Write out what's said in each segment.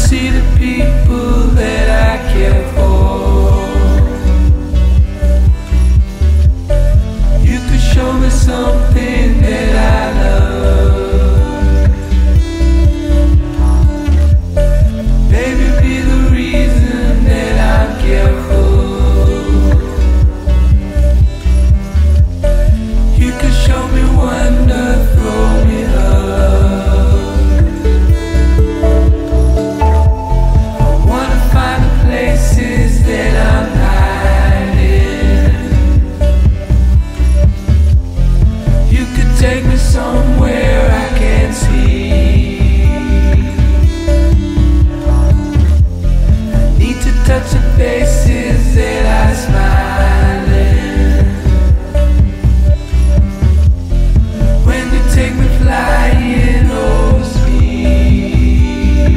see the people that I care for. You could show me something that I love. Baby, be the reason that I'm careful. You could show me wonder, throw me love. I wanna find the places that I'm hiding. You could take me somewhere I can't see. I need to touch the faces that I smile in. When you take me flying over speed.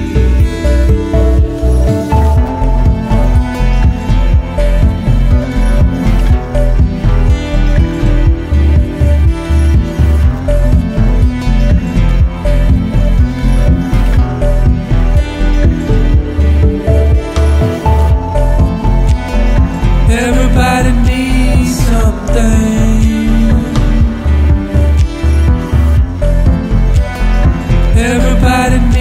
Everybody needs something. Everybody needs